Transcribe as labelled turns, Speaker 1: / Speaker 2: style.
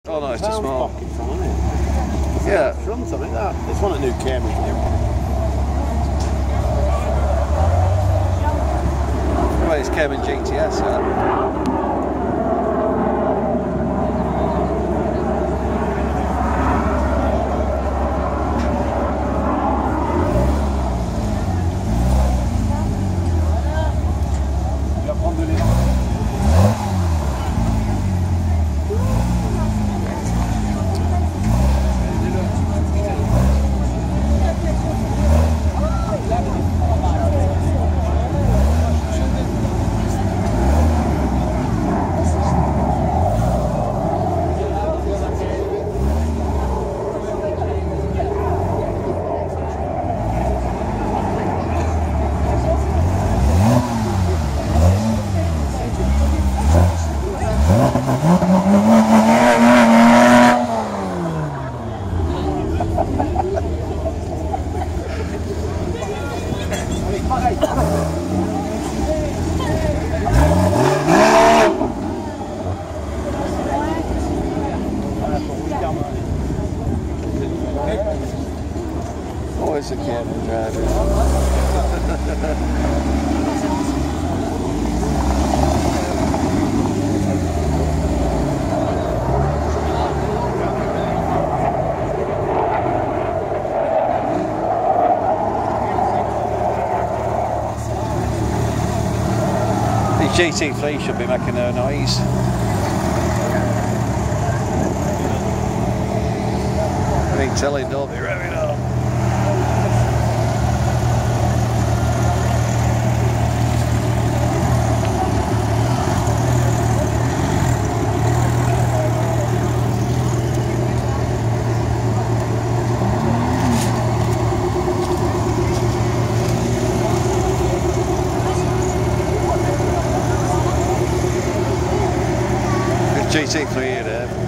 Speaker 1: Oh no, it's too small.
Speaker 2: Pockets on it.
Speaker 1: Yeah.
Speaker 2: Front of it, that. It's one of the new Cambridge.
Speaker 1: Well, it's Cayman GTS, yeah. Always a Cayman driver. The GT3 should be making no noise. I think telling don't be revving up. GT3 here, Dave.